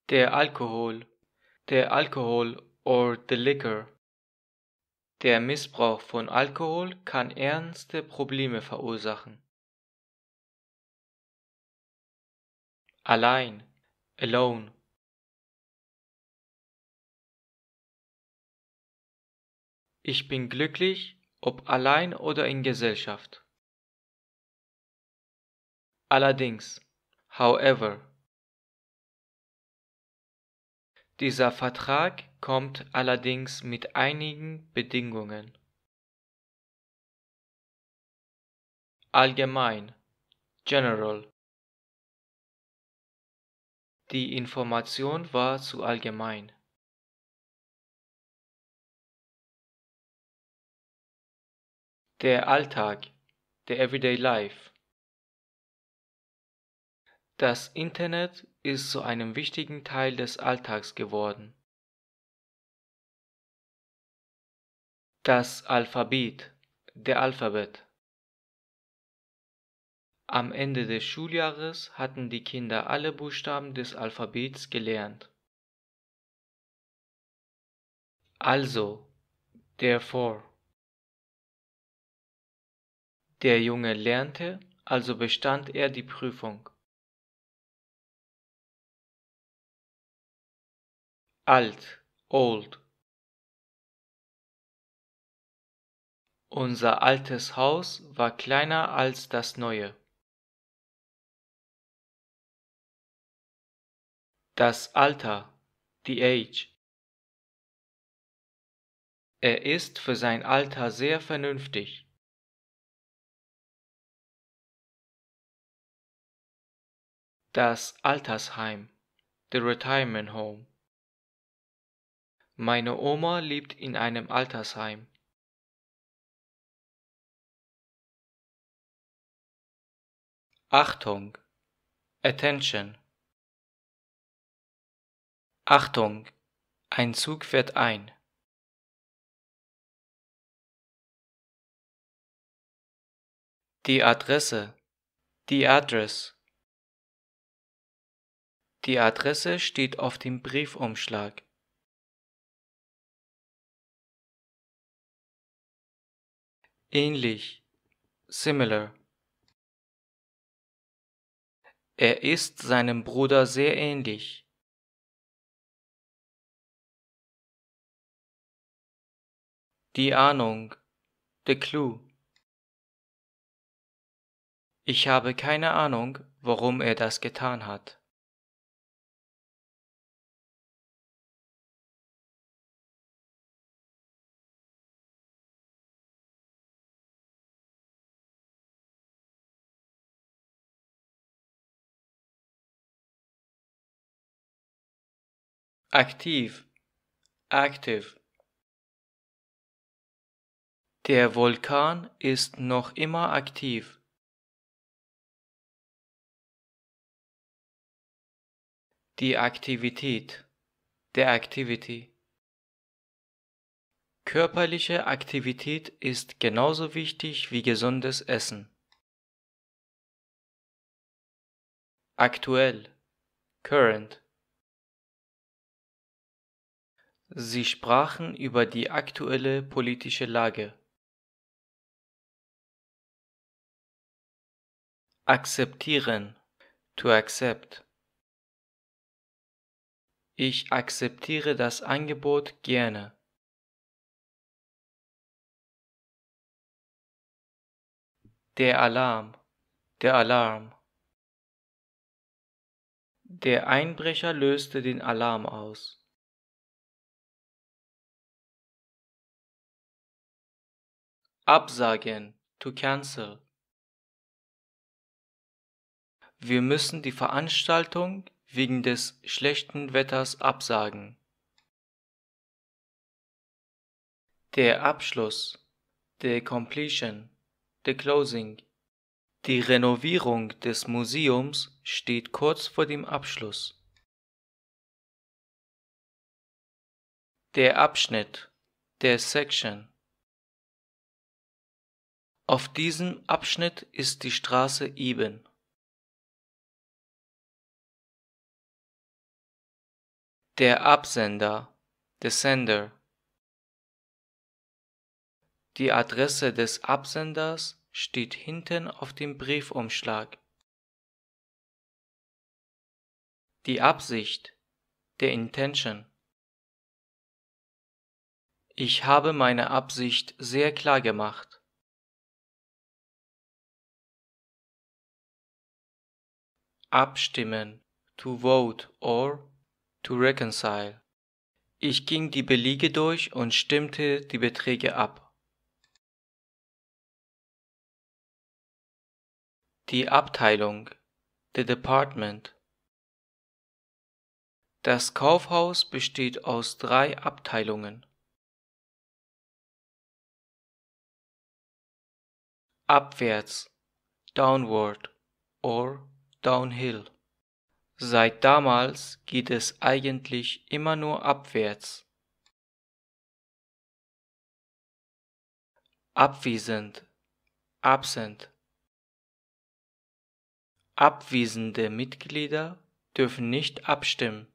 Der Alkohol, der Alkohol or the liquor. Der Missbrauch von Alkohol kann ernste Probleme verursachen. Allein, alone. Ich bin glücklich, ob allein oder in Gesellschaft. Allerdings, however. Dieser Vertrag kommt allerdings mit einigen Bedingungen. Allgemein, general. Die Information war zu allgemein. Der Alltag, the everyday life. Das Internet ist zu einem wichtigen Teil des Alltags geworden. Das Alphabet, der Alphabet. Am Ende des Schuljahres hatten die Kinder alle Buchstaben des Alphabets gelernt. Also, therefore. Der Junge lernte, also bestand er die Prüfung. Alt, old. Unser altes Haus war kleiner als das neue. Das Alter, the age. Er ist für sein Alter sehr vernünftig. Das Altersheim, the retirement home. Meine Oma lebt in einem Altersheim. Achtung, attention. Achtung, ein Zug fährt ein. Die Adresse, the address. Die Adresse steht auf dem Briefumschlag. Ähnlich, similar. Er ist seinem Bruder sehr ähnlich. Die Ahnung, the clue. Ich habe keine Ahnung, warum er das getan hat. Aktiv, active. Der Vulkan ist noch immer aktiv. Die Aktivität, the activity. Körperliche Aktivität ist genauso wichtig wie gesundes Essen. Aktuell, current. Sie sprachen über die aktuelle politische Lage. Akzeptieren, to accept. Ich akzeptiere das Angebot gerne. Der Alarm, der Alarm. Der Einbrecher löste den Alarm aus. Absagen, to cancel. Wir müssen die Veranstaltung wegen des schlechten Wetters absagen. Der Abschluss, the completion, the closing. Die Renovierung des Museums steht kurz vor dem Abschluss. Der Abschnitt, der Section. Auf diesem Abschnitt ist die Straße eben. Der Absender, the sender. Die Adresse des Absenders steht hinten auf dem Briefumschlag. Die Absicht, the intention. Ich habe meine Absicht sehr klar gemacht. Abstimmen, to vote or to reconcile. Ich ging die Belege durch und stimmte die Beträge ab. Die Abteilung, the department. Das Kaufhaus besteht aus 3 Abteilungen. Abwärts, downward or downhill. Seit damals geht es eigentlich immer nur abwärts. Abwesend, absent. Abwesende Mitglieder dürfen nicht abstimmen.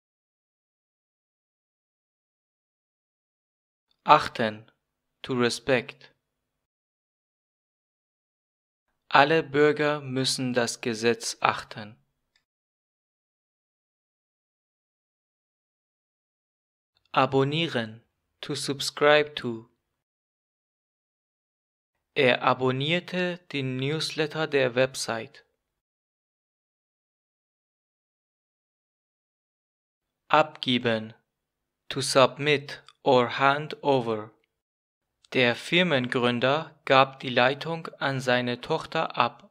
Achten, to respect. Alle Bürger müssen das Gesetz achten. Abonnieren, to subscribe to. Er abonnierte den Newsletter der Website. Abgeben, to submit or hand over. Der Firmengründer gab die Leitung an seine Tochter ab.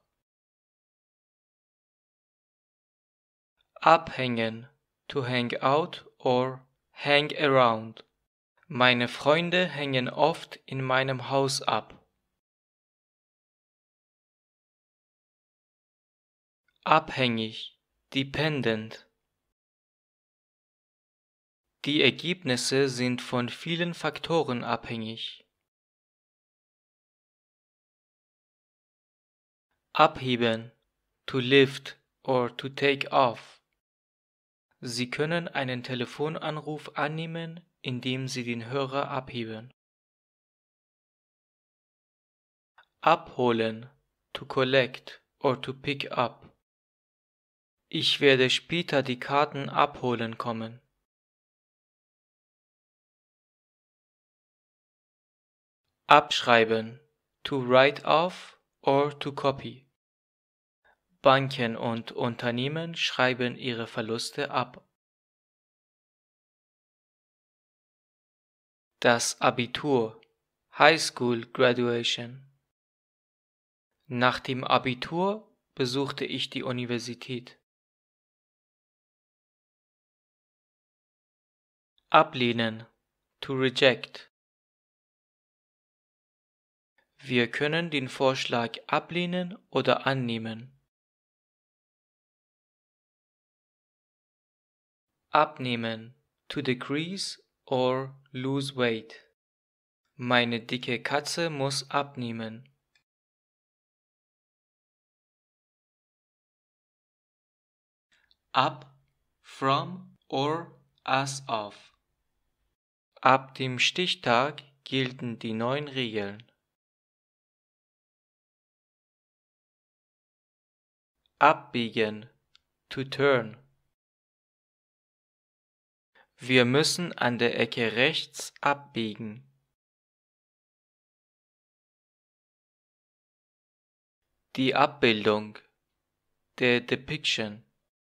Abhängen, to hang out or hang around. Meine Freunde hängen oft in meinem Haus ab. Abhängig, dependent. Die Ergebnisse sind von vielen Faktoren abhängig. Abheben, to lift or to take off. Sie können einen Telefonanruf annehmen, indem Sie den Hörer abheben. Abholen, to collect or to pick up. Ich werde später die Karten abholen kommen. Abschreiben, to write off or to copy. Banken und Unternehmen schreiben ihre Verluste ab. Das Abitur, High School Graduation. Nach dem Abitur besuchte ich die Universität. Ablehnen, to reject. Wir können den Vorschlag ablehnen oder annehmen. Abnehmen, to decrease or lose weight. Meine dicke Katze muss abnehmen. Ab, from or as of. Ab dem Stichtag gelten die neuen Regeln. Abbiegen, to turn. Wir müssen an der Ecke rechts abbiegen. Die Abbildung, the depiction.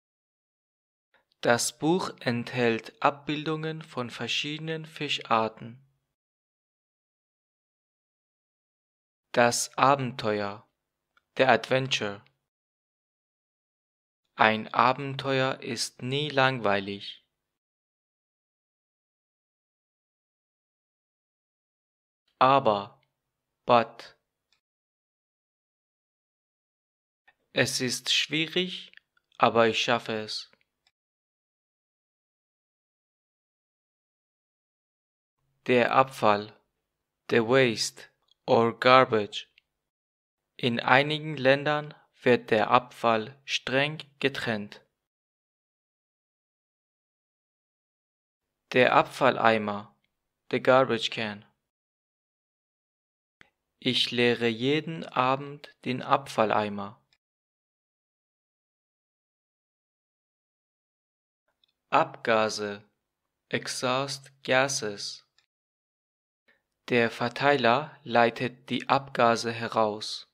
Das Buch enthält Abbildungen von verschiedenen Fischarten. Das Abenteuer, the adventure. Ein Abenteuer ist nie langweilig. Aber, but. Es ist schwierig, aber ich schaffe es. Der Abfall, the waste or garbage. In einigen Ländern wird der Abfall streng getrennt. Der Abfalleimer, the garbage can. Ich leere jeden Abend den Abfalleimer. Abgase, exhaust gases. Der Verteiler leitet die Abgase heraus.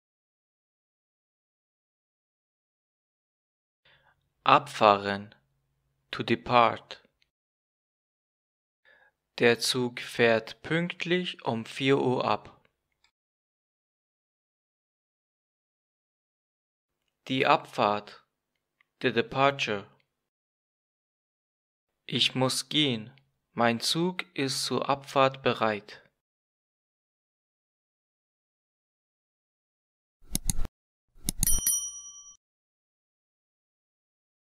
Abfahren, to depart. Der Zug fährt pünktlich um 4 Uhr ab. Die Abfahrt, the departure. Ich muss gehen, mein Zug ist zur Abfahrt bereit.